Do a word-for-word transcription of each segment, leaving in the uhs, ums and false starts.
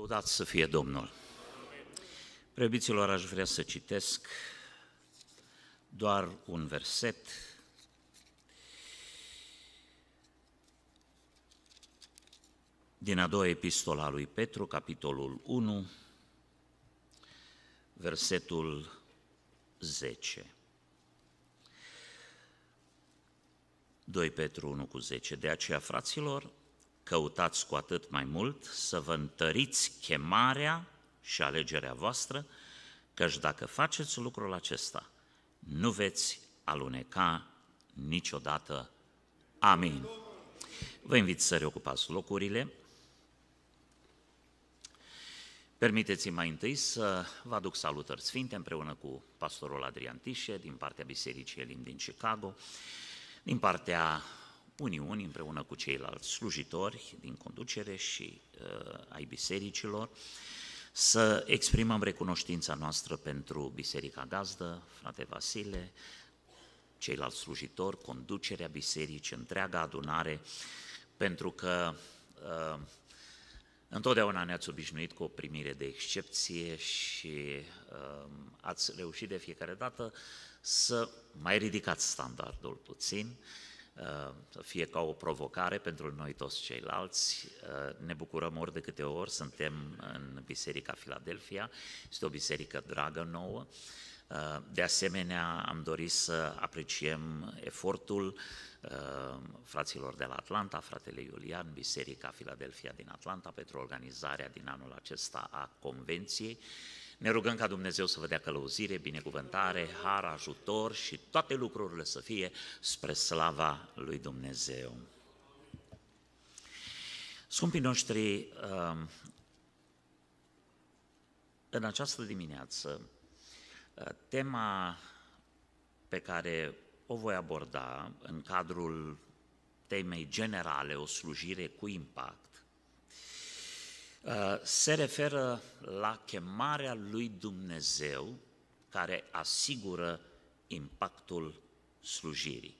Lăudați să fie Domnul! Preobiților, aș vrea să citesc doar un verset din a doua epistolă a lui Petru, capitolul unu, versetul zece. doi Petru unu cu zece. De aceea, fraților, căutați cu atât mai mult să vă întăriți chemarea și alegerea voastră, căci dacă faceți lucrul acesta, nu veți aluneca niciodată. Amin. Vă invit să reocupați locurile. Permiteți-mi mai întâi să vă aduc salutări sfinte împreună cu pastorul Adrian Tișe din partea Bisericii Elim din Chicago, din partea Uniunii împreună cu ceilalți slujitori din conducere și uh, ai bisericilor, să exprimăm recunoștința noastră pentru Biserica Gazdă, frate Vasile, ceilalți slujitori, conducerea bisericii, întreaga adunare, pentru că uh, întotdeauna ne-ați obișnuit cu o primire de excepție și uh, ați reușit de fiecare dată să mai ridicați standardul puțin, să fie ca o provocare pentru noi toți ceilalți. Ne bucurăm ori de câte ori suntem în Biserica Filadelfia, este o biserică dragă nouă. De asemenea, am dorit să apreciem efortul fraților de la Atlanta, fratele Iulian, Biserica Filadelfia din Atlanta, pentru organizarea din anul acesta a convenției. Ne rugăm ca Dumnezeu să vă dea călăuzire, binecuvântare, har, ajutor și toate lucrurile să fie spre slava lui Dumnezeu. Scumpii noștri, în această dimineață, tema pe care o voi aborda în cadrul temei generale, o slujire cu impact, se referă la chemarea lui Dumnezeu care asigură impactul slujirii.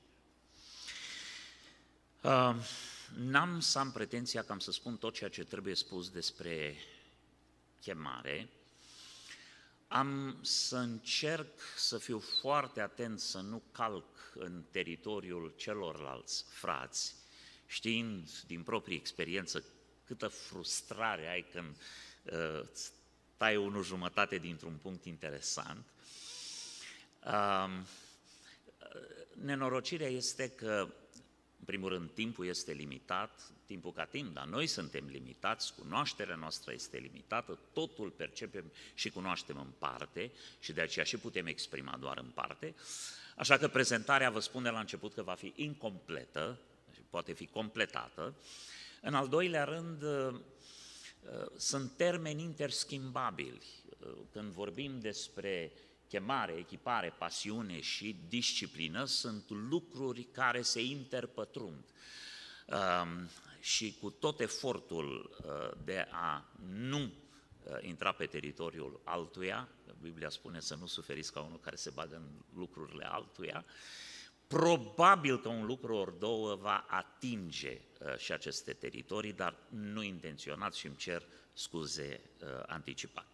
N-am să am pretenția că am să spun tot ceea ce trebuie spus despre chemare. Am să încerc să fiu foarte atent să nu calc în teritoriul celorlalți frați, știind din proprie experiență câtă frustrare ai când uh, tai unul jumătate dintr-un punct interesant. Uh, nenorocirea este că, în primul rând, timpul este limitat, timpul ca timp, dar noi suntem limitați, cunoașterea noastră este limitată, totul percepem și cunoaștem în parte și de aceea și putem exprima doar în parte, așa că prezentarea, vă spun de la început că va fi incompletă, poate fi completată. În al doilea rând, sunt termeni interschimbabili. Când vorbim despre chemare, echipare, pasiune și disciplină, sunt lucruri care se interpătrund. Și cu tot efortul de a nu intra pe teritoriul altuia, Biblia spune să nu suferiți ca unul care se bagă în lucrurile altuia, probabil că un lucru ori două va atinge uh, și aceste teritorii, dar nu intenționat și îmi cer scuze uh, anticipat.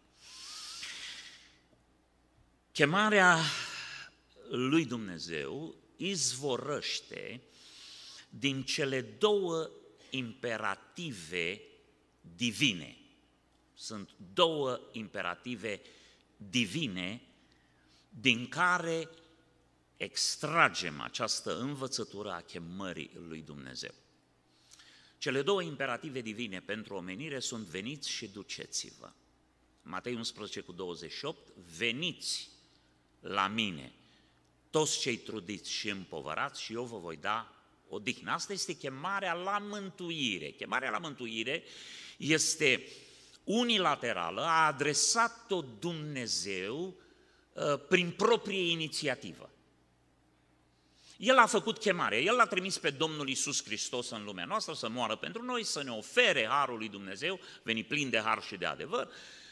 Chemarea lui Dumnezeu izvorăște din cele două imperative divine. Sunt două imperative divine din care extragem această învățătură a chemării lui Dumnezeu. Cele două imperative divine pentru omenire sunt veniți și duceți-vă. Matei unsprezece cu douăzeci și opt, veniți la mine, toți cei trudiți și împovărați și eu vă voi da odihnă. Asta este chemarea la mântuire. Chemarea la mântuire este unilaterală, a adresat-o Dumnezeu uh, prin proprie inițiativă. El a făcut chemarea, El l-a trimis pe Domnul Iisus Hristos în lumea noastră să moară pentru noi, să ne ofere harul lui Dumnezeu, veni plin de har și de adevăr,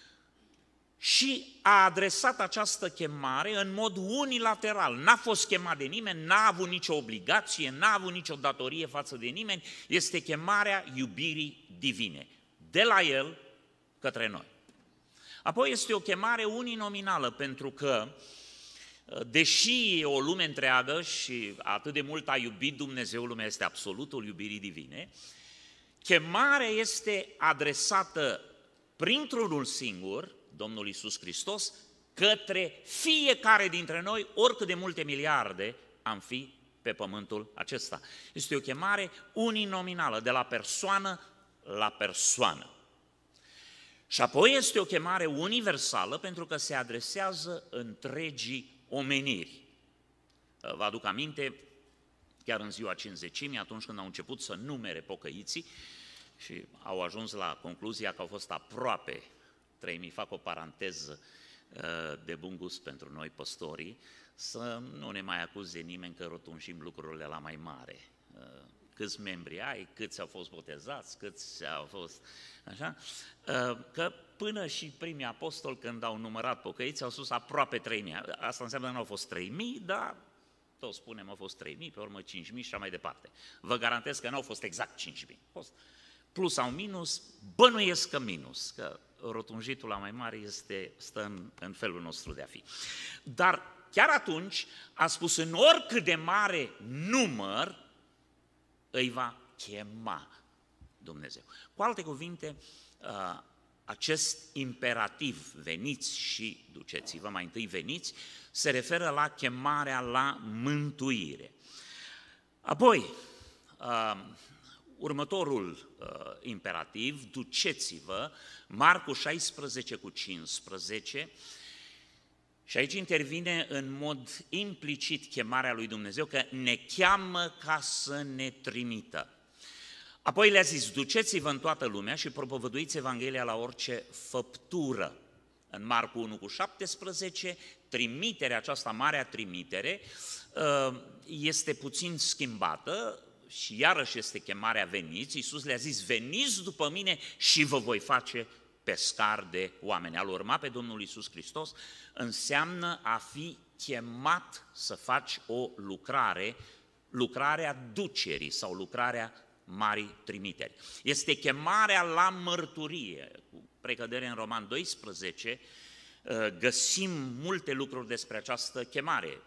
și a adresat această chemare în mod unilateral. N-a fost chemat de nimeni, n-a avut nicio obligație, n-a avut nicio datorie față de nimeni, este chemarea iubirii divine. De la El către noi. Apoi este o chemare uninominală, pentru că, deși e o lume întreagă și atât de mult a iubit Dumnezeu, lumea este absolutul iubirii divine, chemarea este adresată printr-unul singur, Domnul Iisus Hristos, către fiecare dintre noi, oricât de multe miliarde am fi pe pământul acesta. Este o chemare uninominală, de la persoană la persoană. Și apoi este o chemare universală, pentru că se adresează întregii omeniri. Vă aduc aminte, chiar în ziua Cincizecimii, atunci când au început să numere pocăiții și au ajuns la concluzia că au fost aproape trei mii, fac o paranteză de bun gust pentru noi, păstorii, să nu ne mai acuze nimeni că rotunjim lucrurile la mai mare. Câți membri ai, câți au fost botezați, câți au fost... Așa? Că până și primii apostoli, când au numărat pocăiți, au spus aproape trei mii. Asta înseamnă că nu au fost trei mii, dar toți spunem au fost trei mii, pe urmă cinci mii și așa mai departe. Vă garantez că nu au fost exact cinci mii. Au fost plus sau minus, bănuiesc că minus, că rotunjitul la mai mare este, stă în, în felul nostru de a fi. Dar chiar atunci a spus, în oricât de mare număr îi va chema Dumnezeu. Cu alte cuvinte, acest imperativ, veniți și duceți-vă, mai întâi veniți, se referă la chemarea la mântuire. Apoi, următorul imperativ, duceți-vă, Marcu șaisprezece cu cincisprezece, și aici intervine în mod implicit chemarea lui Dumnezeu, că ne cheamă ca să ne trimită. Apoi le-a zis, duceți-vă în toată lumea și propovăduiți Evanghelia la orice făptură. În Marcu unu cu șaptesprezece, trimiterea aceasta, marea trimitere, este puțin schimbată și iarăși este chemarea veniți. Iisus le-a zis, veniți după mine și vă voi face pescar de oameni. A-L urma pe Domnul Iisus Hristos înseamnă a fi chemat să faci o lucrare, lucrarea ducerii sau lucrarea marii trimiteri. Este chemarea la mărturie. Cu precădere în Roman doisprezece găsim multe lucruri despre această chemare.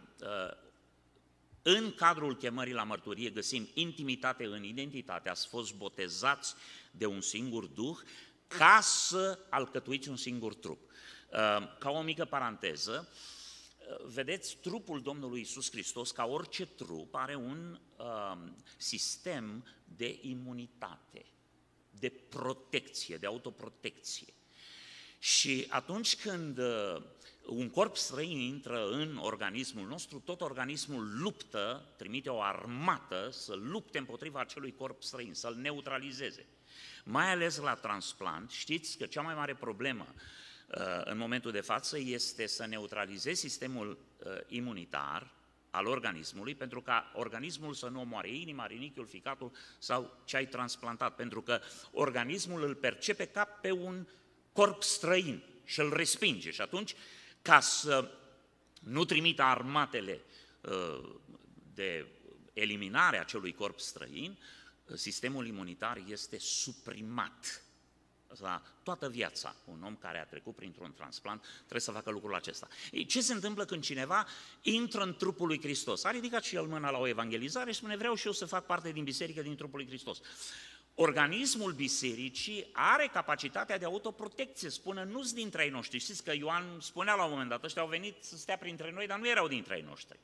În cadrul chemării la mărturie găsim intimitate în identitate, ați fost botezați de un singur Duh, ca să alcătuiți un singur trup. Ca o mică paranteză, vedeți, trupul Domnului Iisus Hristos, ca orice trup, are un uh, sistem de imunitate, de protecție, de autoprotecție. Și atunci când uh, un corp străin intră în organismul nostru, tot organismul luptă, trimite o armată să lupte împotriva acelui corp străin, să-l neutralizeze. Mai ales la transplant, știți că cea mai mare problemă în momentul de față este să neutralizezi sistemul imunitar al organismului, pentru ca organismul să nu omoare inima, rinichiul, ficatul sau ce ai transplantat, pentru că organismul îl percepe ca pe un corp străin și îl respinge. Și atunci, ca să nu trimită armatele de eliminare a acelui corp străin, sistemul imunitar este suprimat. La toată viața, un om care a trecut printr-un transplant trebuie să facă lucrul acesta. Ei, ce se întâmplă când cineva intră în trupul lui Hristos? A ridicat și el mâna la o evangelizare și spune, vreau și eu să fac parte din biserică, din trupul lui Hristos. Organismul bisericii are capacitatea de autoprotecție, spune, nu-s dintre ai noștri. Știți că Ioan spunea la un moment dat, ăștia au venit să stea printre noi, dar nu erau dintre ai noștri.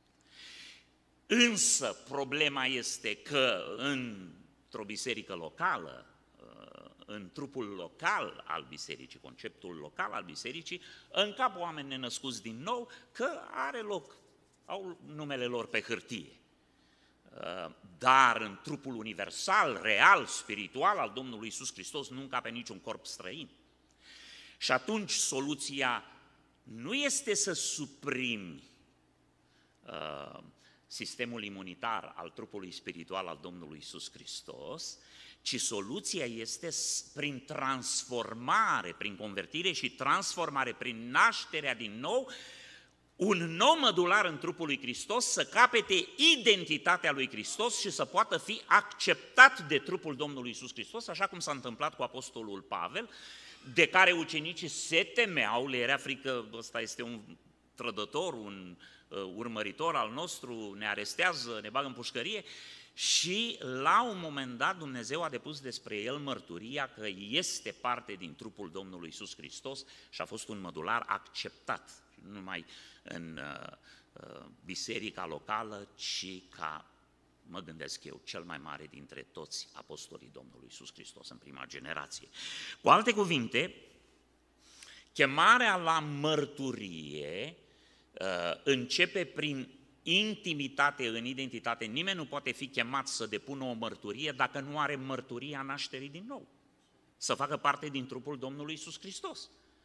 Însă problema este că într-o biserică locală, în trupul local al bisericii, conceptul local al bisericii, în cap oameni nenăscuți din nou, că are loc, au numele lor pe hârtie. Dar în trupul universal, real, spiritual al Domnului Iisus Hristos nu încape niciun corp străin. Și atunci soluția nu este să suprimi uh, sistemul imunitar al trupului spiritual al Domnului Iisus Hristos, ci soluția este prin transformare, prin convertire și transformare, prin nașterea din nou, un nou mădular în trupul lui Hristos să capete identitatea lui Hristos și să poată fi acceptat de trupul Domnului Iisus Hristos, așa cum s-a întâmplat cu apostolul Pavel, de care ucenicii se temeau, le era frică, ăsta este un trădător, un uh, urmăritor al nostru, ne arestează, ne bagă în pușcărie, și la un moment dat Dumnezeu a depus despre el mărturia că este parte din trupul Domnului Iisus Hristos și a fost un mădular acceptat, nu numai în uh, uh, biserica locală, ci ca, mă gândesc eu, cel mai mare dintre toți apostolii Domnului Iisus Hristos în prima generație. Cu alte cuvinte, chemarea la mărturie uh, începe prin intimitate în identitate. Nimeni nu poate fi chemat să depună o mărturie dacă nu are mărturia nașterii din nou, să facă parte din trupul Domnului Iisus Hristos.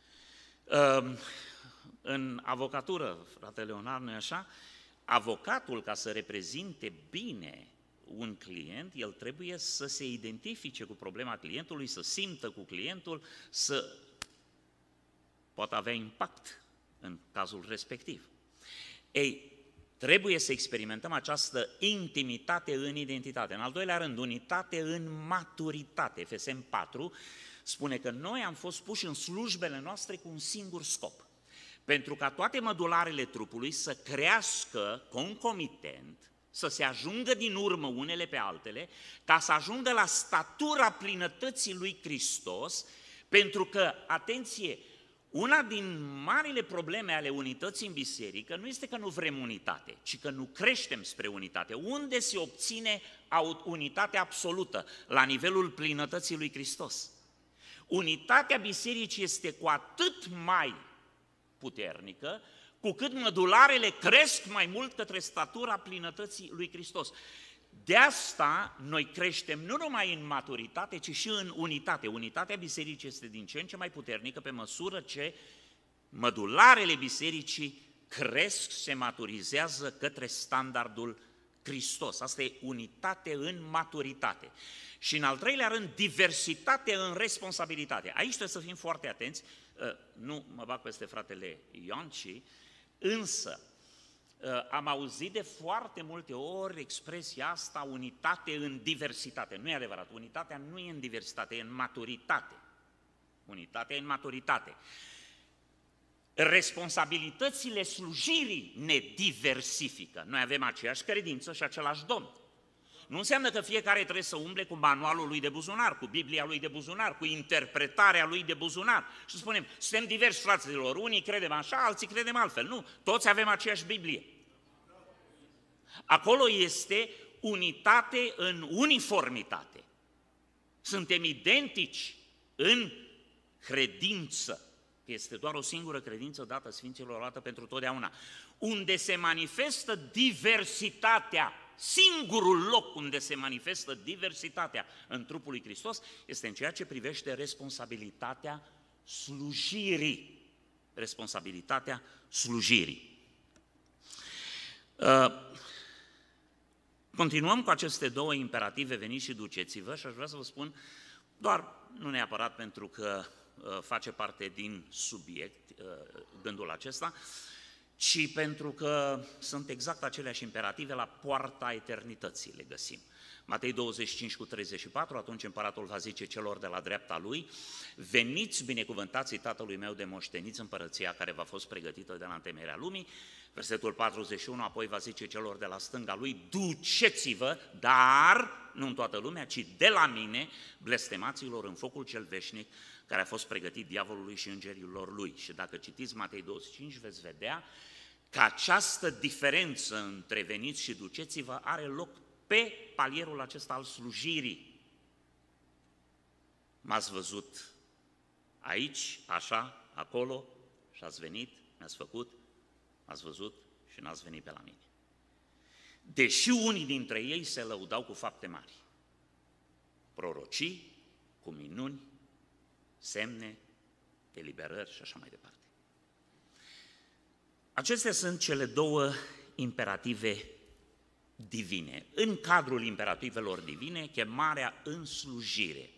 În avocatură, frate Leonard, nu-i așa? Avocatul, ca să reprezinte bine un client, el trebuie să se identifice cu problema clientului, să simtă cu clientul, să poată avea impact în cazul respectiv. Ei, trebuie să experimentăm această intimitate în identitate. În al doilea rând, unitate în maturitate. Efeseni patru spune că noi am fost puși în slujbele noastre cu un singur scop. Pentru ca toate mădularele trupului să crească concomitent, să se ajungă din urmă unele pe altele, ca să ajungă la statura plinătății lui Hristos, pentru că, atenție, una din marile probleme ale unității în biserică nu este că nu vrem unitate, ci că nu creștem spre unitate. Unde se obține unitatea absolută? La nivelul plinătății lui Hristos. Unitatea bisericii este cu atât mai puternică, cu cât mădularele cresc mai mult către statura plinătății lui Hristos. De asta noi creștem nu numai în maturitate, ci și în unitate. Unitatea bisericii este din ce în ce mai puternică pe măsură ce mădularele bisericii cresc, se maturizează către standardul Hristos. Asta e unitate în maturitate. Și în al treilea rând, diversitate în responsabilitate. Aici trebuie să fim foarte atenți, nu mă bag peste fratele Ionci, însă am auzit de foarte multe ori expresia asta, unitate în diversitate. Nu e adevărat, unitatea nu e în diversitate, e în maturitate. Unitatea e în maturitate. Responsabilitățile slujirii ne diversifică. Noi avem aceeași credință și același Domn. Nu înseamnă că fiecare trebuie să umble cu manualul lui de buzunar, cu Biblia lui de buzunar, cu interpretarea lui de buzunar. Și spunem, suntem diversi, fraților, unii credem așa, alții credem altfel. Nu, toți avem aceeași Biblie. Acolo este unitate în uniformitate. Suntem identici în credință. Este doar o singură credință dată Sfinților, dată pentru totdeauna. Unde se manifestă diversitatea, singurul loc unde se manifestă diversitatea în trupul lui Hristos este în ceea ce privește responsabilitatea slujirii. Responsabilitatea slujirii. Uh, continuăm cu aceste două imperative, veniți și duceți-vă, și aș vrea să vă spun, doar nu neapărat pentru că uh, face parte din subiect uh, gândul acesta, ci pentru că sunt exact aceleași imperative, la poarta eternității le găsim. Matei douăzeci și cinci cu treizeci și patru, atunci împăratul va zice celor de la dreapta lui, veniți binecuvântații tatălui meu de moșteniți împărăția care v-a fost pregătită de la întemeierea lumii. Versetul patruzeci și unu, apoi va zice celor de la stânga lui, duceți-vă, dar nu în toată lumea, ci de la mine, blestemaților în focul cel veșnic, care a fost pregătit diavolului și îngerilor lui. Și dacă citiți Matei douăzeci și cinci, veți vedea că această diferență între veniți și duceți-vă are loc pe palierul acesta al slujirii. M-ați văzut aici, așa, acolo, și ați venit, mi-ați făcut, m-ați văzut și n-ați venit pe la mine. Deși unii dintre ei se lăudau cu fapte mari, prorocii, cu minuni, semne, eliberări și așa mai departe. Acestea sunt cele două imperative divine. În cadrul imperativelor divine, chemarea în slujire.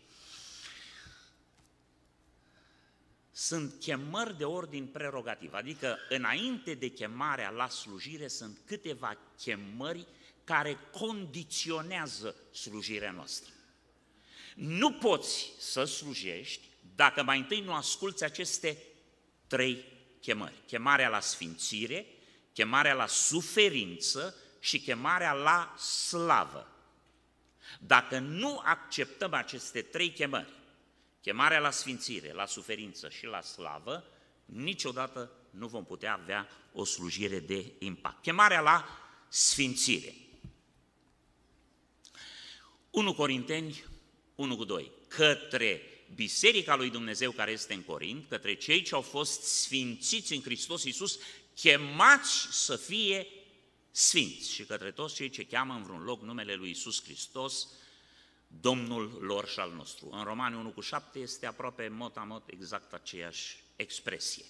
Sunt chemări de ordin prerogativ, adică înainte de chemarea la slujire sunt câteva chemări care condiționează slujirea noastră. Nu poți să slujești dacă mai întâi nu asculți aceste trei chemări. Chemarea la sfințire, chemarea la suferință și chemarea la slavă. Dacă nu acceptăm aceste trei chemări, chemarea la sfințire, la suferință și la slavă, niciodată nu vom putea avea o slujire de impact. Chemarea la sfințire. unu Corinteni unu cu doi. Către Biserica lui Dumnezeu care este în Corint, către cei ce au fost sfințiți în Hristos Iisus, chemați să fie sfinți, și către toți cei ce cheamă în vreun loc numele lui Iisus Hristos, Domnul lor și al nostru. În Romani unu cu șapte este aproape mot-a-mot exact aceeași expresie.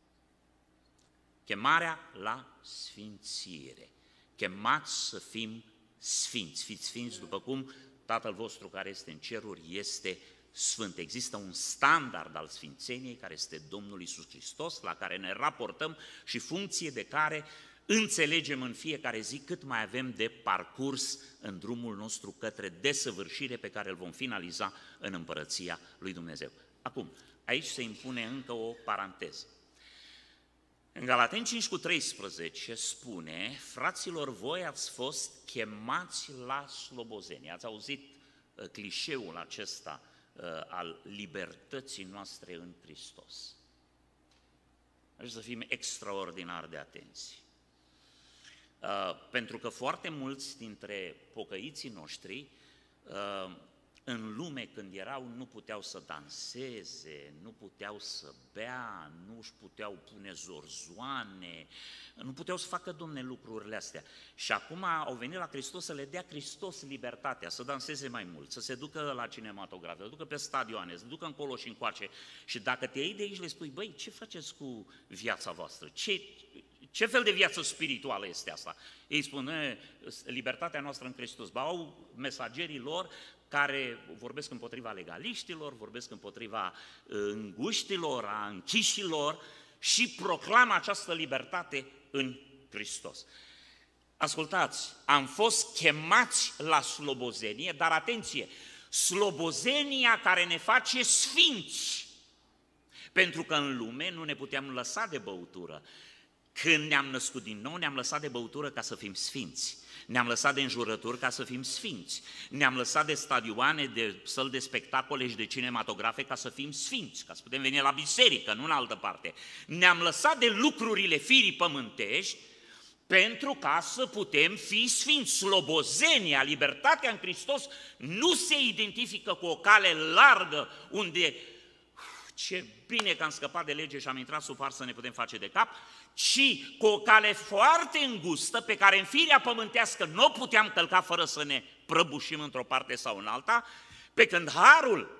Chemarea la sfințire. Chemați să fim sfinți. Fiți sfinți după cum Tatăl vostru care este în ceruri este sfânt. Există un standard al sfințeniei care este Domnul Iisus Hristos, la care ne raportăm și funcție de care înțelegem în fiecare zi cât mai avem de parcurs în drumul nostru către desăvârșire pe care îl vom finaliza în Împărăția lui Dumnezeu. Acum, aici se impune încă o paranteză. În Galateni cinci cu treisprezece spune: fraților, voi ați fost chemați la slobozenie. Ați auzit uh, clișeul acesta uh, al libertății noastre în Hristos. Aș să fim extraordinar de atenți. Uh, pentru că foarte mulți dintre pocăiții noștri uh, în lume când erau nu puteau să danseze, nu puteau să bea, nu își puteau pune zorzoane, nu puteau să facă, Domne, lucrurile astea. Și acum au venit la Hristos să le dea Hristos libertatea, să danseze mai mult, să se ducă la cinematograf, să se ducă pe stadioane, să se ducă încolo și încoace. Și dacă te iei de aici, le spui: băi, ce faceți cu viața voastră? Ce, ce fel de viață spirituală este asta? Ei spun: e, libertatea noastră în Hristos. Ba, au mesagerii lor care vorbesc împotriva legaliștilor, vorbesc împotriva înguștilor, a închișilor și proclamă această libertate în Hristos. Ascultați, am fost chemați la slobozenie, dar atenție, slobozenia care ne face sfinți, pentru că în lume nu ne puteam lăsa de băutură. Când ne-am născut din nou, ne-am lăsat de băutură ca să fim sfinți. Ne-am lăsat de înjurături ca să fim sfinți. Ne-am lăsat de stadioane, de săli de spectacole și de cinematografe ca să fim sfinți, ca să putem veni la biserică, nu în altă parte. Ne-am lăsat de lucrurile firii pământești pentru ca să putem fi sfinți. Slobozenia, libertatea în Hristos nu se identifică cu o cale largă unde ce bine că am scăpat de lege și am intrat sub har să ne putem face de cap, ci cu o cale foarte îngustă pe care în firea pământească nu o puteam călca fără să ne prăbușim într-o parte sau în alta, pe când harul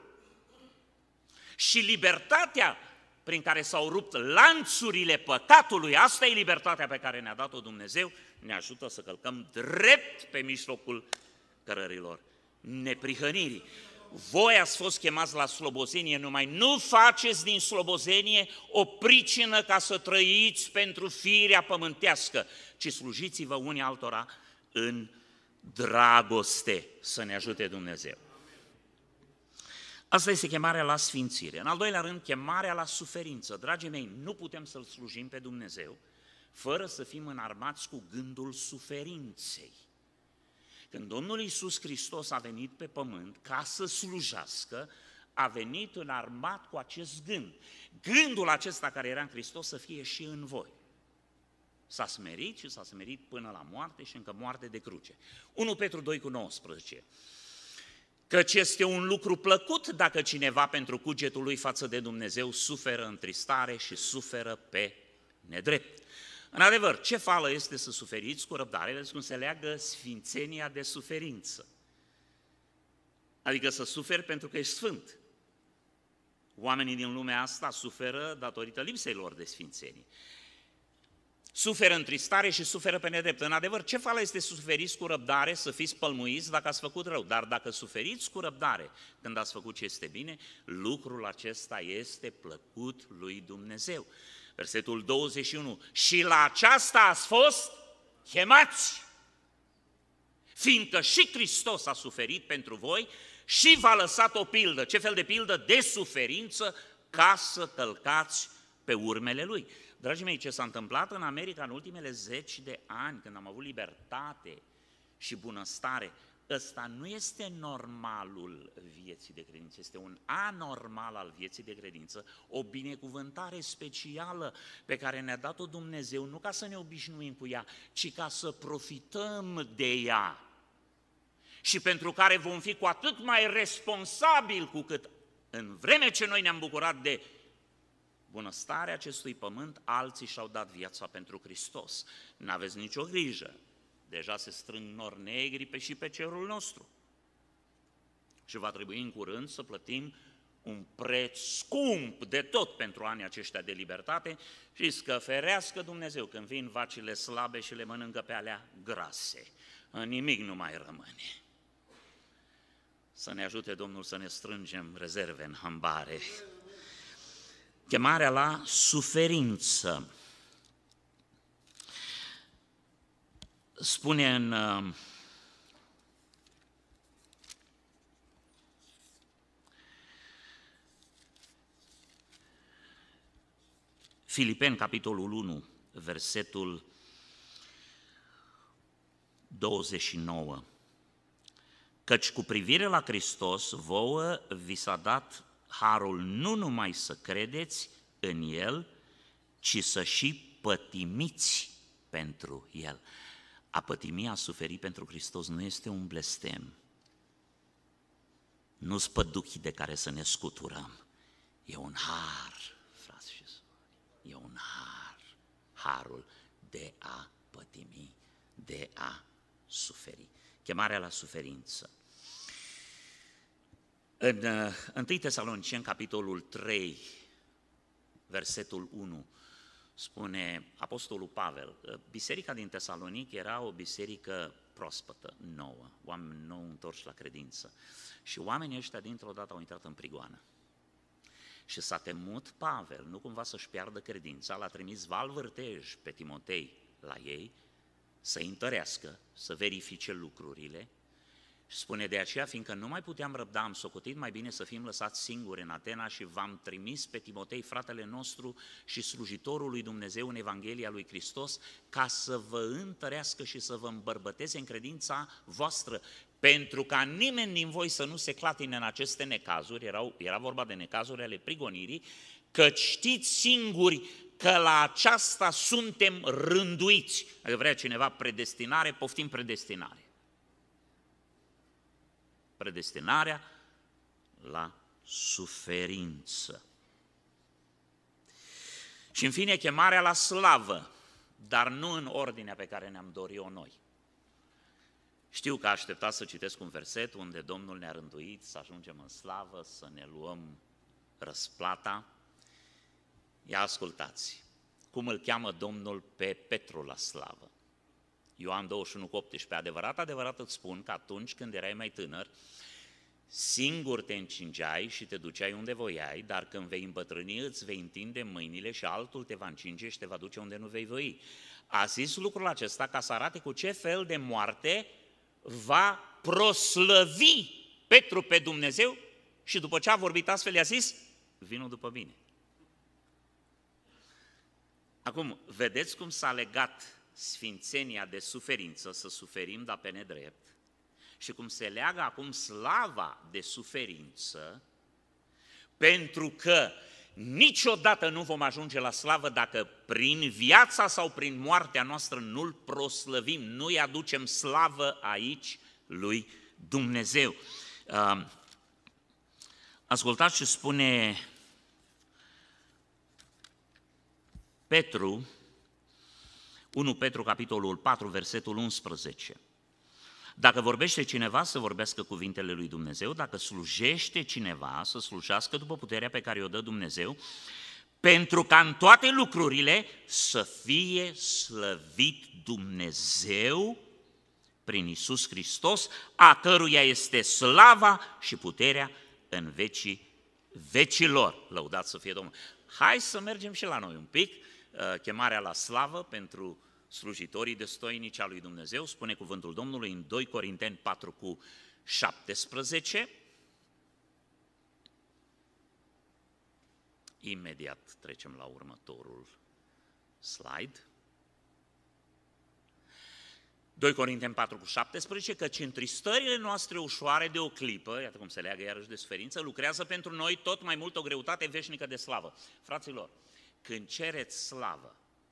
și libertatea prin care s-au rupt lanțurile păcatului, asta e libertatea pe care ne-a dat-o Dumnezeu, ne ajută să călcăm drept pe mijlocul cărărilor neprihănirii. Voi ați fost chemați la slobozenie, numai nu faceți din slobozenie o pricină ca să trăiți pentru firea pământească, ci slujiți-vă unii altora în dragoste, să ne ajute Dumnezeu. Asta este chemarea la sfințire. În al doilea rând, chemarea la suferință. Dragii mei, nu putem să-L slujim pe Dumnezeu fără să fim înarmați cu gândul suferinței. Când Domnul Iisus Hristos a venit pe pământ ca să slujească, a venit înarmat cu acest gând. Gândul acesta care era în Hristos să fie și în voi. S-a smerit și s-a smerit până la moarte și încă moarte de cruce. unu Petru doi cu nouăsprezece. Căci este un lucru plăcut dacă cineva pentru cugetul lui față de Dumnezeu suferă întristare și suferă pe nedrept. În adevăr, ce fală este să suferiți cu răbdare, vezi cum se leagă sfințenia de suferință. Adică să suferi pentru că ești sfânt. Oamenii din lumea asta suferă datorită lipsei lor de sfințenie. Suferă întristare și suferă pe nedrept. În adevăr, ce fală este să suferiți cu răbdare, să fiți pălmuiți dacă ați făcut rău. Dar dacă suferiți cu răbdare când ați făcut ce este bine, lucrul acesta este plăcut lui Dumnezeu. Versetul douăzeci și unu. Și la aceasta ați fost chemați, fiindcă și Hristos a suferit pentru voi, și v-a lăsat o pildă. Ce fel de pildă? De suferință, ca să călcați pe urmele Lui. Dragii mei, ce s-a întâmplat în America în ultimele zeci de ani, când am avut libertate și bunăstare, ăsta nu este normalul vieții de credință, este un anormal al vieții de credință, o binecuvântare specială pe care ne-a dat-o Dumnezeu, nu ca să ne obișnuim cu ea, ci ca să profităm de ea și pentru care vom fi cu atât mai responsabili cu cât în vreme ce noi ne-am bucurat de bunăstarea acestui pământ, alții și-au dat viața pentru Hristos. N-aveți nicio grijă. Deja se strâng nori negri pe și pe cerul nostru. Și va trebui în curând să plătim un preț scump de tot pentru anii aceștia de libertate și să ferească Dumnezeu când vin vacile slabe și le mănâncă pe alea grase. Nimic nu mai rămâne. Să ne ajute Domnul să ne strângem rezerve în hambare. Chemarea la suferință. Spune în Filipeni, capitolul unu, versetul douăzeci și nouă. Căci cu privire la Hristos, vouă vi s-a dat harul nu numai să credeți în El, ci să și pătimiți pentru El. A pătimi, a suferi pentru Hristos nu este un blestem, nu-s păduchii de care să ne scuturăm, e un har, frați și surori, e un har, harul de a pătimi, de a suferi, chemarea la suferință. În întâi Tesaloniceni, capitolul trei, versetul unu, spune Apostolul Pavel, biserica din Tesalonic era o biserică proaspătă, nouă, oameni nou întorși la credință. Și oamenii ăștia dintr-o dată au intrat în prigoană. Și s-a temut Pavel, nu cumva să-și piardă credința, l-a trimis valvârtej pe Timotei la ei, să întărească, să verifice lucrurile. Și spune, de aceea, fiindcă nu mai puteam răbda, am socotit mai bine să fim lăsați singuri în Atena și v-am trimis pe Timotei, fratele nostru și slujitorul lui Dumnezeu în Evanghelia lui Hristos, ca să vă întărească și să vă îmbărbăteze în credința voastră, pentru ca nimeni din voi să nu se clatine în aceste necazuri, erau, era vorba de necazuri ale prigonirii, că știți singuri că la aceasta suntem rânduiți. Dacă vrea cineva predestinare, poftim predestinare. Predestinarea la suferință. Și în fine, chemarea la slavă, dar nu în ordinea pe care ne-am dorit-o noi. Știu că așteptați să citesc un verset unde Domnul ne-a rânduit să ajungem în slavă, să ne luăm răsplata. Ia ascultați, cum îl cheamă Domnul pe Petru la slavă. Ioan douăzeci și unu, optsprezece, adevărat, adevărat îți spun că atunci când erai mai tânăr, singur te încingeai și te duceai unde voiai, dar când vei îmbătrâni îți vei întinde mâinile și altul te va încinge și te va duce unde nu vei voi. A zis lucrul acesta ca să arate cu ce fel de moarte va proslăvi Petru pe Dumnezeu și după ce a vorbit astfel i-a zis, vino după mine. Acum, vedeți cum s-a legat sfințenia de suferință, să suferim, dar pe nedrept, și cum se leagă acum slava de suferință, pentru că niciodată nu vom ajunge la slavă dacă prin viața sau prin moartea noastră nu-L proslăvim, nu-i aducem slavă aici lui Dumnezeu. Ascultați ce spune Petru, unu Petru, capitolul patru, versetul unsprezece. Dacă vorbește cineva, să vorbească cuvintele lui Dumnezeu, dacă slujește cineva, să slujească după puterea pe care o dă Dumnezeu, pentru ca în toate lucrurile să fie slăvit Dumnezeu prin Iisus Hristos, a căruia este slava și puterea în vecii vecilor. Lăudați să fie Domnul! Hai să mergem și la noi un pic, chemarea la slavă pentru slujitorii destoinici a lui Dumnezeu, spune cuvântul Domnului în doi Corinteni patru cu șaptesprezece, Imediat trecem la următorul slide. doi Corinteni patru cu șaptesprezece, căci întristările noastre ușoare de o clipă, iată cum se leagă iarăși de suferință, lucrează pentru noi tot mai mult o greutate veșnică de slavă. Fraților, când cereți slavă,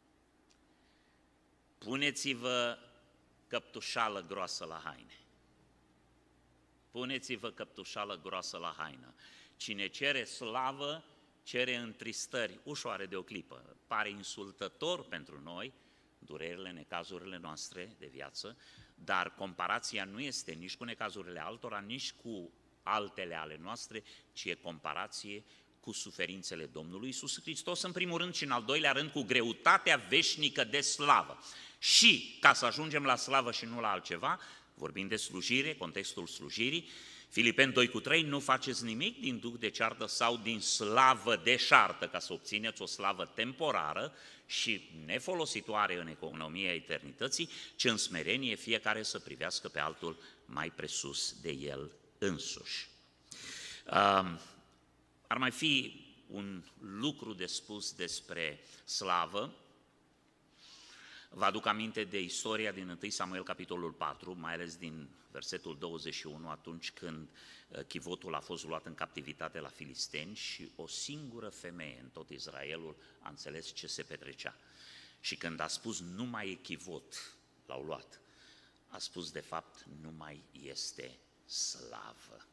puneți-vă căptușală groasă la haine. Puneți-vă căptușală groasă la haină. Cine cere slavă, cere întristări ușoare de o clipă. Pare insultător pentru noi, durerile, necazurile noastre de viață, dar comparația nu este nici cu necazurile altora, nici cu altele ale noastre, ci e comparație cu suferințele Domnului Iisus Hristos, în primul rând, și în al doilea rând cu greutatea veșnică de slavă. Și ca să ajungem la slavă și nu la altceva, vorbim de slujire, contextul slujirii, Filipeni doi cu trei, nu faceți nimic din duh de ceartă sau din slavă deșartă ca să obțineți o slavă temporară și nefolositoare în economia eternității, ci în smerenie fiecare să privească pe altul mai presus de el însuși. Um, ar mai fi un lucru de spus despre slavă. Vă aduc aminte de istoria din întâi Samuel, capitolul patru, mai ales din versetul douăzeci și unu, atunci când chivotul a fost luat în captivitate la filisteni și o singură femeie în tot Israelul a înțeles ce se petrecea. Și când a spus nu mai e chivot, l-au luat, a spus de fapt nu mai este slavă.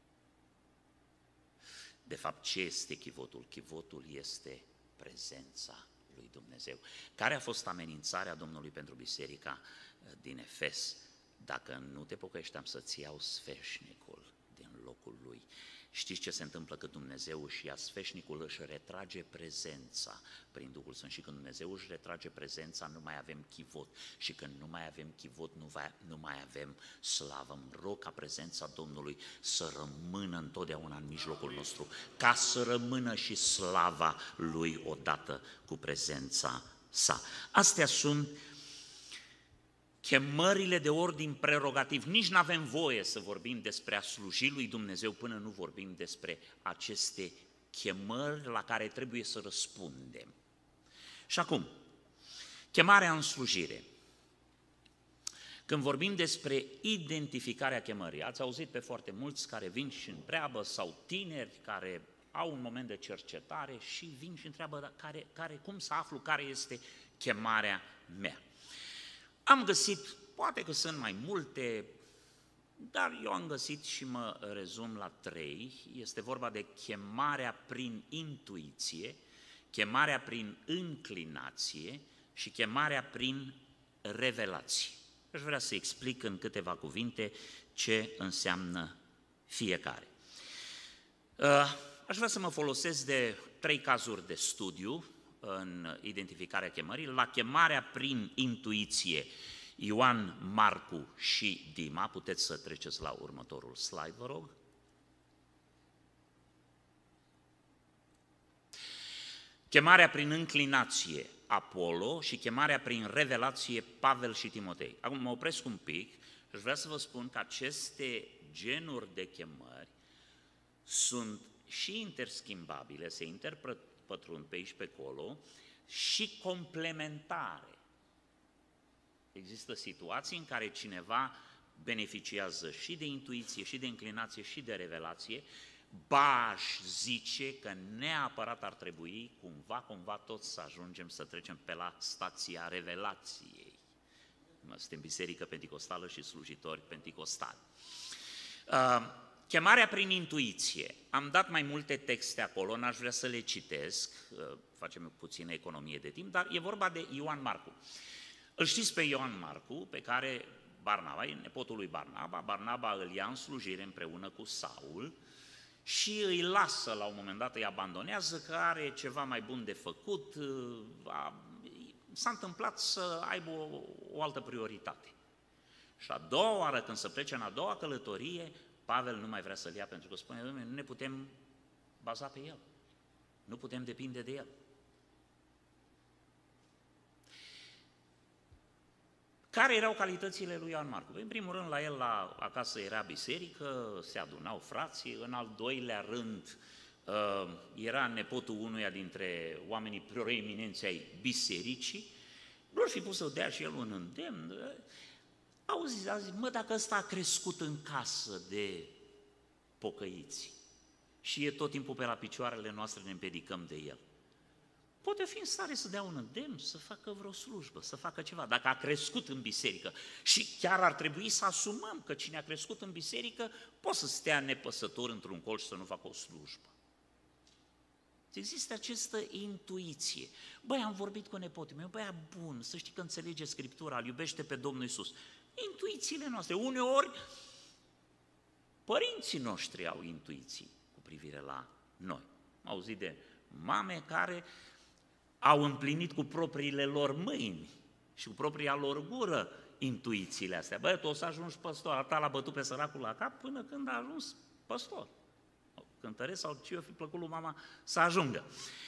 De fapt, ce este chivotul? Chivotul este prezența lui Dumnezeu. Care a fost amenințarea Domnului pentru biserica din Efes? Dacă nu te pocăiești, am să-ți iau sfeșnicul din locul lui. Știți ce se întâmplă? Că Dumnezeu își ia sfeșnicul, își retrage prezența prin Duhul Sfânt și când Dumnezeu își retrage prezența, nu mai avem chivot și când nu mai avem chivot, nu, va, nu mai avem slavă. Îmi rog ca prezența Domnului să rămână întotdeauna în mijlocul nostru, ca să rămână și slava Lui odată cu prezența sa. Astea sunt chemările de ordin prerogativ. Nici nu avem voie să vorbim despre a sluji lui Dumnezeu până nu vorbim despre aceste chemări la care trebuie să răspundem. Și acum, chemarea în slujire. Când vorbim despre identificarea chemării, ați auzit pe foarte mulți care vin și întreabă, sau tineri care au un moment de cercetare și vin și întreabă care, care, cum să aflu care este chemarea mea. Am găsit, poate că sunt mai multe, dar eu am găsit și mă rezum la trei. Este vorba de chemarea prin intuiție, chemarea prin înclinație și chemarea prin revelație. Aș vrea să explic în câteva cuvinte ce înseamnă fiecare. Aș vrea să mă folosesc de trei cazuri de studiu în identificarea chemării. La chemarea prin intuiție, Ioan, Marcu și Dima. Puteți să treceți la următorul slide, vă rog. Chemarea prin înclinație, Apollo, și chemarea prin revelație, Pavel și Timotei. Acum mă opresc un pic și vreau să vă spun că aceste genuri de chemări sunt și interschimbabile, se interpătrund pe aici pe acolo, și complementare. Există situații în care cineva beneficiază și de intuiție, și de înclinație, și de revelație, ba aș zice că neapărat ar trebui cumva, cumva toți să ajungem să trecem pe la stația revelației. Suntem biserică penticostală și slujitori penticostali. Uh, chemarea prin intuiție. Am dat mai multe texte acolo, n-aș vrea să le citesc, uh, facem puțină economie de timp, dar e vorba de Ioan Marcu. Îl știți pe Ioan Marcu, pe care Barnaba, e nepotul lui Barnaba, Barnaba îl ia în slujire împreună cu Saul și îi lasă la un moment dat, îi abandonează că are ceva mai bun de făcut, a, s-a întâmplat să aibă o, o altă prioritate. Și a doua oară, când se plece în a doua călătorie, Pavel nu mai vrea să-l ia pentru că spune, Doamne, nu ne putem baza pe el, nu putem depinde de el. Care erau calitățile lui Ioan Marcu? În primul rând, la el la, acasă era biserică, se adunau frații, în al doilea rând era nepotul unuia dintre oamenii proeminenți ai bisericii, nu ar fi pus să dea și el un îndemn. Auzi, a zis, mă, dacă ăsta a crescut în casă de pocăiți și e tot timpul pe la picioarele noastre, ne împiedicăm de el, poate fi în stare să dea un îndemn, să facă vreo slujbă, să facă ceva. Dacă a crescut în biserică și chiar ar trebui să asumăm că cine a crescut în biserică poate să stea nepăsător într-un colț și să nu facă o slujbă. Există această intuiție. Băi, am vorbit cu nepotul meu, băi, bun, să știi că înțelege Scriptura, îl iubește pe Domnul Iisus. Intuițiile noastre, uneori părinții noștri au intuiții cu privire la noi. Am auzit de mame care au împlinit cu propriile lor mâini și cu propria lor gură intuițiile astea. Băi, tu o să ajungi păstor, atâta l-a bătut pe săracul la cap până când a ajuns păstor. Cântăresc sau ce o fi plăcut lui mama să ajungă.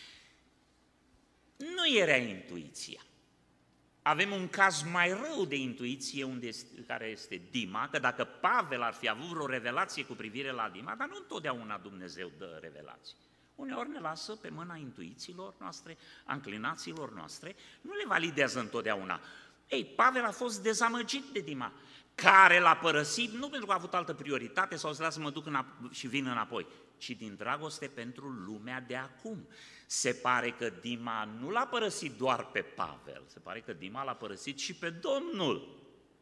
Nu era intuiția. Avem un caz mai rău de intuiție unde este, care este Dima, că dacă Pavel ar fi avut vreo revelație cu privire la Dima, dar nu întotdeauna Dumnezeu dă revelații. Uneori ne lasă pe mâna intuițiilor noastre, a înclinațiilor noastre, nu le validează întotdeauna. Ei, Pavel a fost dezamăgit de Dima, care l-a părăsit nu pentru că a avut altă prioritate sau să lasă mă duc și vin înapoi, ci din dragoste pentru lumea de acum. Se pare că Dima nu l-a părăsit doar pe Pavel, se pare că Dima l-a părăsit și pe Domnul.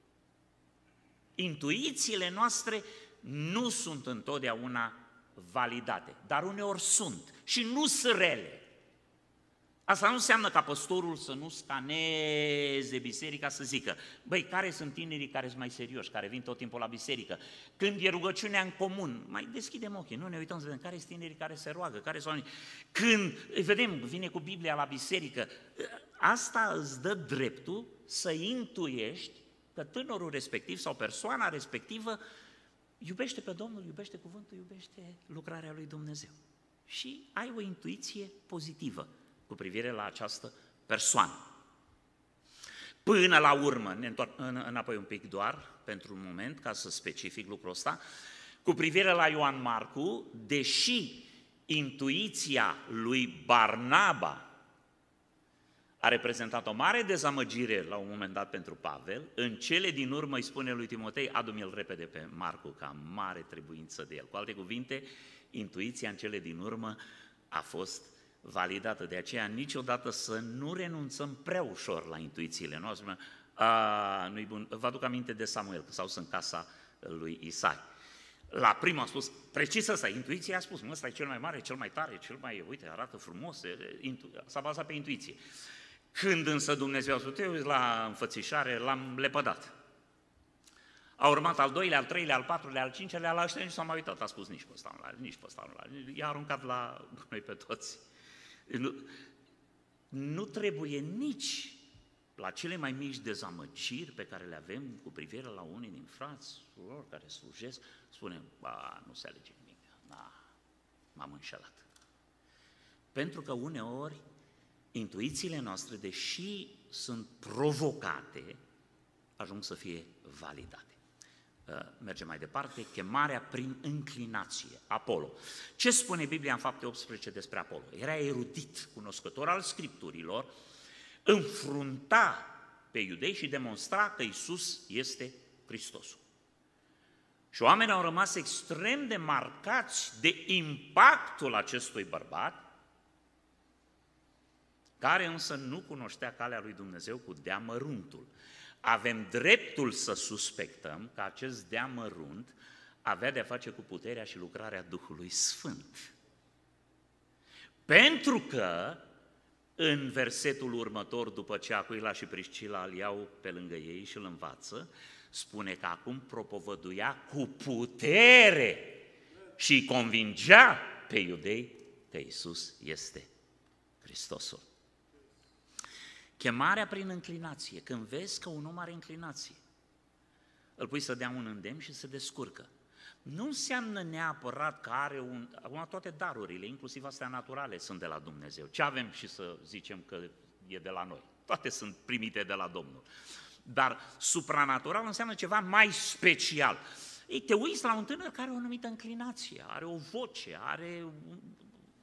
Intuițiile noastre nu sunt întotdeauna validate, dar uneori sunt și nu sunt rele. Asta nu înseamnă ca păstorul să nu scaneze biserica, să zică, băi, care sunt tinerii care sunt mai serioși, care vin tot timpul la biserică? Când e rugăciunea în comun, mai deschidem ochii, nu ne uităm să vedem care sunt tinerii care se roagă, care sunt. Când vedem, vine cu Biblia la biserică, asta îți dă dreptul să intuiești că tânărul respectiv sau persoana respectivă iubește pe Domnul, iubește cuvântul, iubește lucrarea lui Dumnezeu. Și ai o intuiție pozitivă cu privire la această persoană. Până la urmă, ne întorc înapoi un pic doar, pentru un moment, ca să specific lucrul ăsta, cu privire la Ioan Marcu, deși intuiția lui Barnaba a reprezentat o mare dezamăgire la un moment dat pentru Pavel, în cele din urmă îi spune lui Timotei, adu-mi-l repede pe Marcu, că am mare trebuință de el. Cu alte cuvinte, intuiția în cele din urmă a fost validată. De aceea niciodată să nu renunțăm prea ușor la intuițiile noastre. A, nu-i bun. Vă aduc aminte de Samuel, că s-au dus în casa lui Isai. La primul a spus, precis ăsta, intuiția a spus, mă, ăsta e cel mai mare, cel mai tare, cel mai, uite, arată frumos, s-a bazat pe intuiție. Când însă Dumnezeu a spus, eu la înfățișare l-am lepădat. A urmat al doilea, al treilea, al patrulea, al cincelea, la ăștia nici s-a mai uitat, a spus nici pe ăsta nu l-are, nici pe ăsta nu l-are, i-a aruncat la noi pe toți. Nu, nu trebuie nici la cele mai mici dezamăgiri pe care le avem cu privire la unii din frați lor care slujesc, spunem, ba, nu se alege nimic, da, m-am înșelat. Pentru că uneori intuițiile noastre, deși sunt provocate, ajung să fie validate. Mergem mai departe, chemarea prin înclinație, Apollo. Ce spune Biblia în Fapte optsprezece despre Apollo? Era erudit, cunoscător al Scripturilor, înfrunta pe iudei și demonstra că Iisus este Hristosul. Și oamenii au rămas extrem de marcați de impactul acestui bărbat, care însă nu cunoștea calea lui Dumnezeu cu deamăruntul. Avem dreptul să suspectăm că acest deamărunt avea de-a face cu puterea și lucrarea Duhului Sfânt. Pentru că în versetul următor, după ce Acuila și Priscila îl iau pe lângă ei și îl învață, spune că acum propovăduia cu putere și îi convingea pe iudei că Iisus este Hristosul. Chemarea prin înclinație, când vezi că un om are înclinație, îl pui să dea un îndemn și se descurcă. Nu înseamnă neapărat că are un... Acum toate darurile, inclusiv astea naturale, sunt de la Dumnezeu. Ce avem și să zicem că e de la noi? Toate sunt primite de la Domnul. Dar supranatural înseamnă ceva mai special. Ei, te uiți la un tânăr care are o anumită înclinație, are o voce, are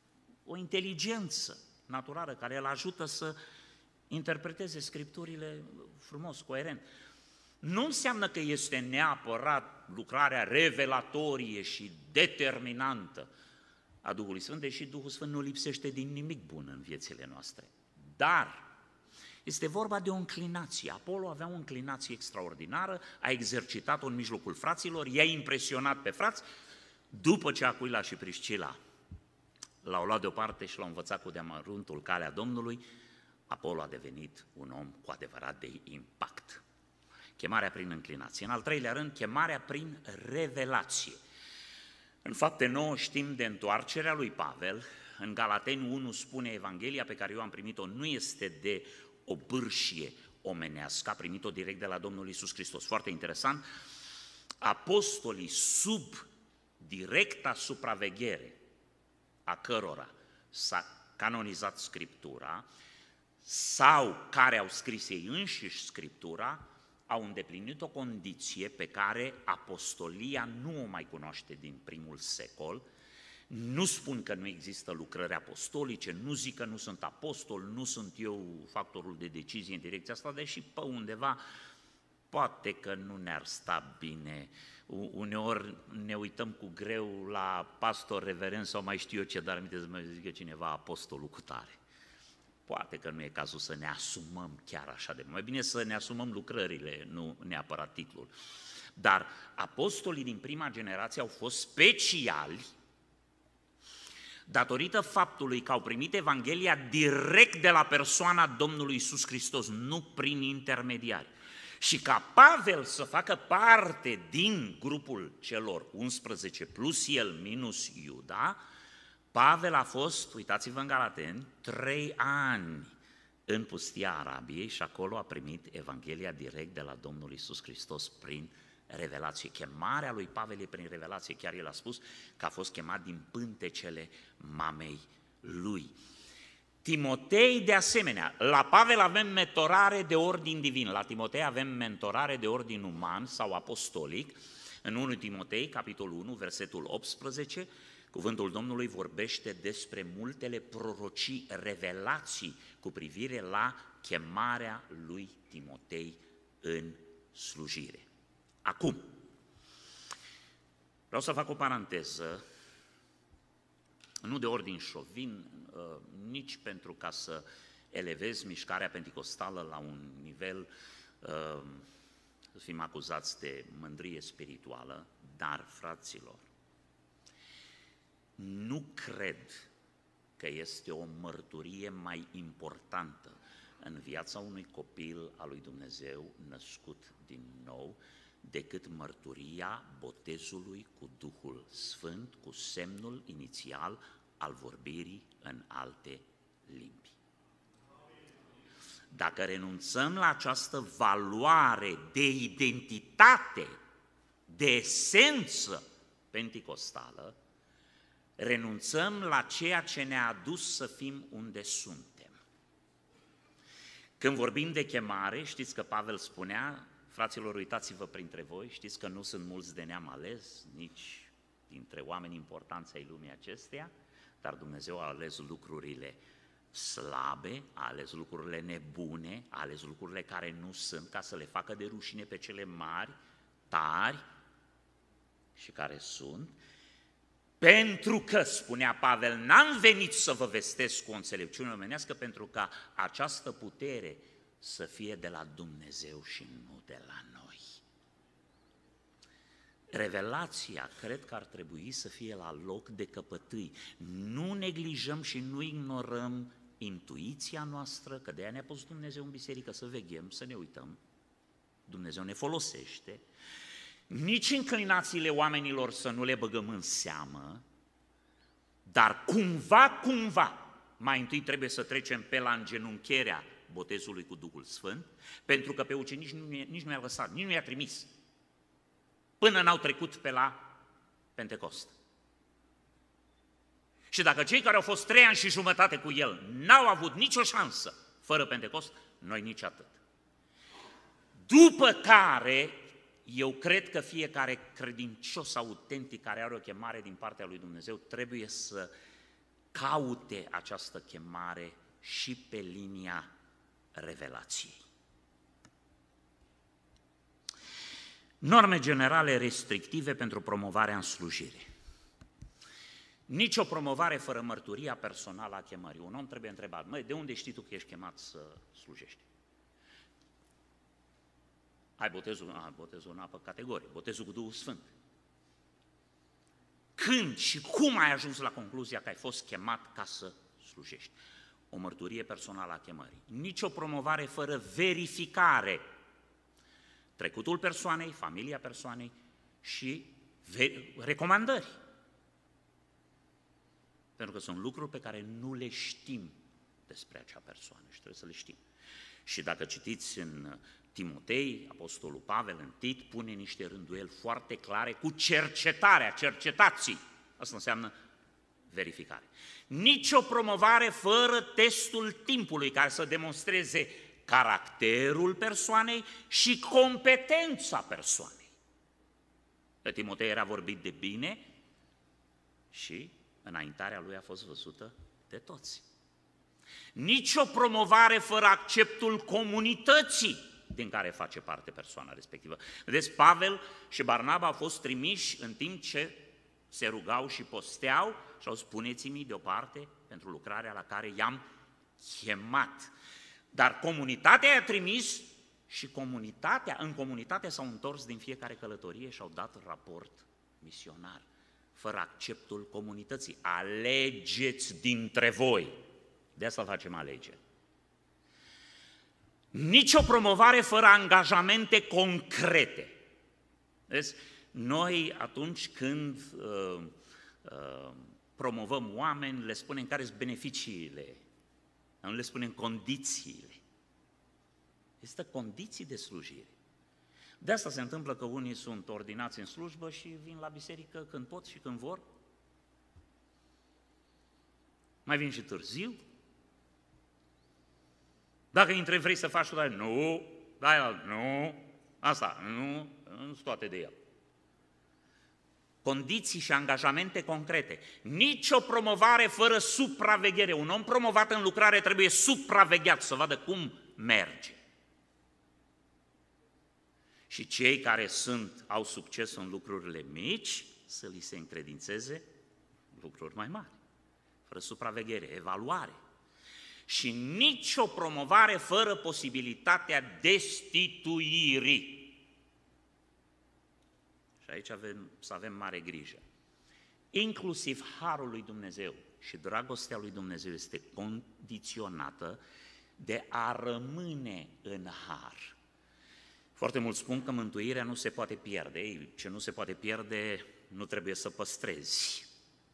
o inteligență naturală care îl ajută să interpreteze Scripturile frumos, coerent. Nu înseamnă că este neapărat lucrarea revelatorie și determinantă a Duhului Sfânt, deși Duhul Sfânt nu lipsește din nimic bun în viețile noastre. Dar este vorba de o înclinație. Apollo avea o înclinație extraordinară, a exercitat-o în mijlocul fraților, i-a impresionat pe frați, după ce Acuila și Priscila l-au luat deoparte și l-au învățat cu deamăruntul calea Domnului, Apollo a devenit un om cu adevărat de impact. Chemarea prin înclinație. În al treilea rând, chemarea prin revelație. În Fapte nouă știm de întoarcerea lui Pavel. În Galateni unu spune: Evanghelia pe care eu am primit-o nu este de o bârșie omenească, a primit-o direct de la Domnul Iisus Hristos. Foarte interesant, apostolii sub directa supraveghere a cărora s-a canonizat Scriptura sau care au scris ei înșiși Scriptura, au îndeplinit o condiție pe care apostolia nu o mai cunoaște din primul secol. Nu spun că nu există lucrări apostolice, nu zic că nu sunt apostol, nu sunt eu factorul de decizie în direcția asta, deși pe undeva poate că nu ne-ar sta bine. Uneori ne uităm cu greu la pastor, reverend sau mai știu eu ce, dar aminte să mă zică cineva apostolul cu tare. Poate că nu e cazul să ne asumăm chiar așa de mult. Mai bine să ne asumăm lucrările, nu neapărat titlul. Dar apostolii din prima generație au fost speciali datorită faptului că au primit Evanghelia direct de la persoana Domnului Iisus Hristos, nu prin intermediari. Și ca Pavel să facă parte din grupul celor unsprezece plus el minus Iuda, Pavel a fost, uitați-vă în Galateni, trei ani în pustia Arabiei și acolo a primit Evanghelia direct de la Domnul Iisus Hristos prin revelație. Chemarea lui Pavel e prin revelație, chiar el a spus că a fost chemat din pântecele mamei lui. Timotei de asemenea, la Pavel avem mentorare de ordin divin, la Timotei avem mentorare de ordin uman sau apostolic. În întâi Timotei, capitolul unu, versetul optsprezece, cuvântul Domnului vorbește despre multele prorocii, revelații cu privire la chemarea lui Timotei în slujire. Acum, vreau să fac o paranteză, nu de ordin șovin, nici pentru ca să elevez mișcarea penticostală la un nivel, să fim acuzați de mândrie spirituală, dar, fraților, nu cred că este o mărturie mai importantă în viața unui copil al lui Dumnezeu născut din nou decât mărturia botezului cu Duhul Sfânt, cu semnul inițial al vorbirii în alte limbi. Dacă renunțăm la această valoare de identitate, de esență penticostală, renunțăm la ceea ce ne-a adus să fim unde suntem. Când vorbim de chemare, știți că Pavel spunea: fraților, uitați-vă printre voi, știți că nu sunt mulți de neam ales, nici dintre oameni importanți ai lumii acesteia, dar Dumnezeu a ales lucrurile slabe, a ales lucrurile nebune, a ales lucrurile care nu sunt, ca să le facă de rușine pe cele mari, tari și care sunt, pentru că, spunea Pavel, n-am venit să vă vestesc cu o înțelepciune omenească, pentru ca această putere să fie de la Dumnezeu și nu de la noi. Revelația cred că ar trebui să fie la loc de căpătâi. Nu neglijăm și nu ignorăm intuiția noastră, că de aia ne-a pus Dumnezeu în biserică să veghem, să ne uităm. Dumnezeu ne folosește. Nici înclinațiile oamenilor să nu le băgăm în seamă, dar cumva, cumva, mai întâi trebuie să trecem pe la îngenuncherea botezului cu Duhul Sfânt, pentru că pe ucenici nici nu i-a lăsat, nici nu i-a trimis, până n-au trecut pe la Pentecost. Și dacă cei care au fost trei ani și jumătate cu el n-au avut nicio șansă fără Pentecost, noi nici atât. După care, eu cred că fiecare credincios autentic care are o chemare din partea lui Dumnezeu trebuie să caute această chemare și pe linia revelației. Norme generale restrictive pentru promovarea în slujire. Nici o promovare fără mărturia personală a chemării. Un om trebuie întrebat: măi, de unde știi tu că ești chemat să slujești? Ai botezul, a, botezul în apă categoric, botezul cu Duhul Sfânt. Când și cum ai ajuns la concluzia că ai fost chemat ca să slujești? O mărturie personală a chemării. Nici o promovare fără verificare. Trecutul persoanei, familia persoanei și recomandări. Pentru că sunt lucruri pe care nu le știm despre acea persoană și trebuie să le știm. Și dacă citiți în Timotei, Apostolul Pavel, în Tit, pune niște rânduieli foarte clare cu cercetarea, cercetații. Asta înseamnă verificare. Nici o promovare fără testul timpului care să demonstreze caracterul persoanei și competența persoanei. De Timotei era vorbit de bine și înaintarea lui a fost văzută de toți. Nici o promovare fără acceptul comunității din care face parte persoana respectivă. Vedeți, Pavel și Barnaba au fost trimiși în timp ce se rugau și posteau și au spus: puneți-mi deoparte pentru lucrarea la care i-am chemat. Dar comunitatea i-a trimis și comunitatea, în comunitate s-au întors din fiecare călătorie și au dat raport misionar, fără acceptul comunității. Alegeți dintre voi. De asta facem alegeri. Nici o promovare fără angajamente concrete. Vezi? Noi atunci când uh, uh, promovăm oameni, le spunem care sunt beneficiile, nu le spunem condițiile. Există condiții de slujire. De asta se întâmplă că unii sunt ordinați în slujbă și vin la biserică când pot și când vor. Mai vin și târziu. Dacă între vrei să faci toate, nu, da, nu, asta, nu, nu sunt toate de el. Condiții și angajamente concrete. Nici o promovare fără supraveghere. Un om promovat în lucrare trebuie supravegheat să vadă cum merge. Și cei care sunt, au succes în lucrurile mici, să li se încredințeze lucruri mai mari. Fără supraveghere, evaluare. Și nici o promovare fără posibilitatea destituirii. Și aici avem, să avem mare grijă. Inclusiv harul lui Dumnezeu și dragostea lui Dumnezeu este condiționată de a rămâne în har. Foarte mulți spun că mântuirea nu se poate pierde. Ei, ce nu se poate pierde, nu trebuie să păstrezi.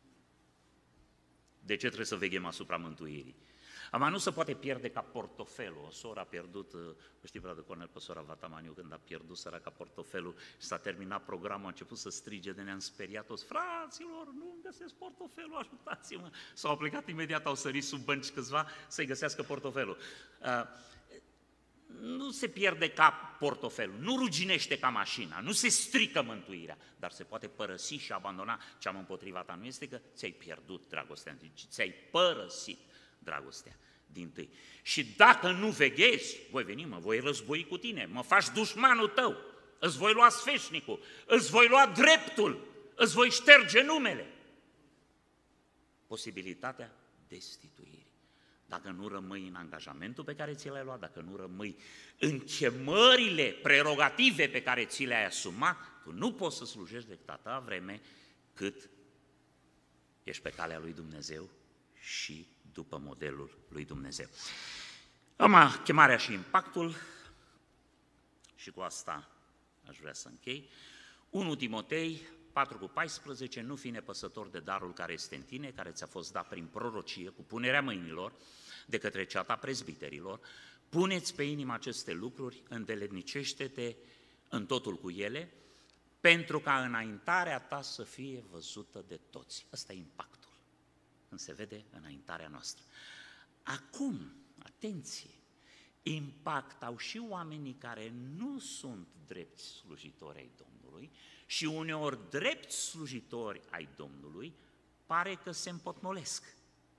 De ce trebuie să veghem asupra mântuirii? Ama nu se poate pierde ca portofelul. O soră a pierdut, știi, frate Cornel, pe sora Vatamaniu, când a pierdut săraca portofelul și s-a terminat programul, a început să strige de ne-am speriat toți: fraților, nu-mi găsesc portofelul, ajutați-mă! S-au plecat imediat, au sărit sub bănci câțiva să-i găsească portofelul. Uh, nu se pierde ca portofelul, nu ruginește ca mașina, nu se strică mântuirea, dar se poate părăsi și abandona. Ce am împotriva ta nu este că ți-ai pierdut dragostea, ci ți-ai părăsit dragostea dintâi. Și dacă nu veghezi, voi veni, mă voi război cu tine, mă faci dușmanul tău, îți voi lua sfeșnicul, îți voi lua dreptul, îți voi șterge numele. Posibilitatea destituirii. Dacă nu rămâi în angajamentul pe care ți l-ai luat, dacă nu rămâi în chemările, prerogative pe care ți le-ai asumat, tu nu poți să slujești decât atâta vreme cât ești pe calea lui Dumnezeu și după modelul lui Dumnezeu. Acum, chemarea și impactul, și cu asta aș vrea să închei. unu Timotei patru cu paisprezece, nu fi nepăsător de darul care este în tine, care ți-a fost dat prin prorocie, cu punerea mâinilor, de către ceata prezbiterilor. Puneți pe inimă aceste lucruri, îndeletnicește-te în totul cu ele, pentru ca înaintarea ta să fie văzută de toți. Ăsta e impactul, când se vede înaintarea noastră. Acum, atenție, impact au și oamenii care nu sunt drepți slujitori ai Domnului și uneori drept slujitori ai Domnului pare că se împotmolesc.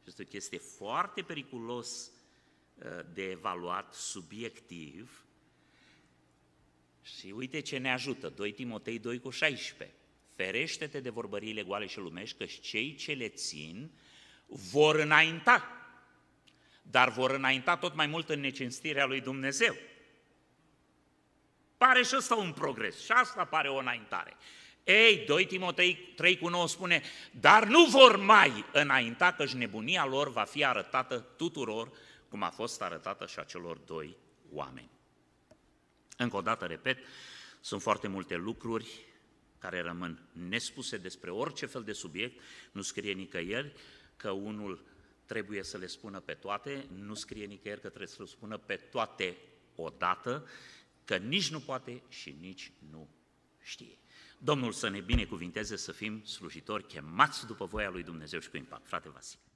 Și este o chestie foarte periculos de evaluat subiectiv. Și uite ce ne ajută, doi Timotei doi cu șaisprezece. Ferește-te de vorbăriile goale și lumești, căci cei ce le țin vor înainta, dar vor înainta tot mai mult în necinstirea lui Dumnezeu. Pare și ăsta un progres, și asta pare o înaintare. Ei, doi Timotei trei cu nouă spune, dar nu vor mai înainta, căci nebunia lor va fi arătată tuturor, cum a fost arătată și acelor doi oameni. Încă o dată, repet, sunt foarte multe lucruri care rămân nespuse despre orice fel de subiect, nu scrie nicăieri că unul trebuie să le spună pe toate, nu scrie nicăieri că trebuie să le spună pe toate odată, că nici nu poate și nici nu știe. Domnul să ne binecuvinteze să fim slujitori chemați după voia lui Dumnezeu și cu impact. Frate Vasile.